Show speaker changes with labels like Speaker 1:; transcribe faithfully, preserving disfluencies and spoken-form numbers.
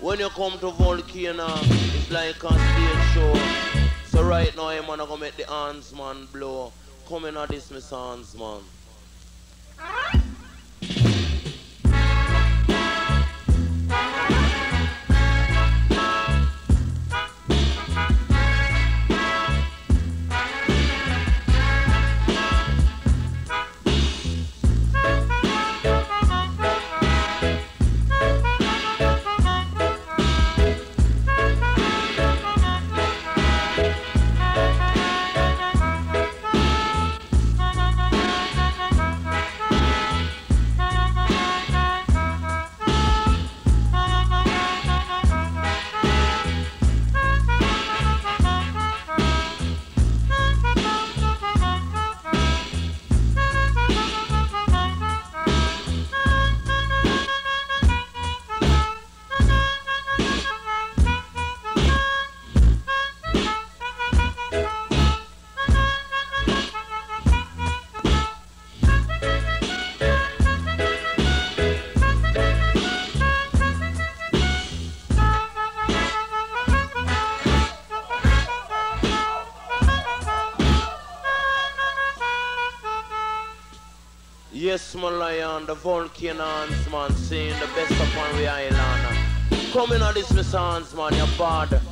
Speaker 1: When you come to Volcano, it's like a stage show. So right now, I'm gonna go make the hands man blow. Come in at this, Miss Hands man. Yes, my lion, the Volcano's man, seeing the best upon the island. Coming on this, Miss Hands, man, you're bad.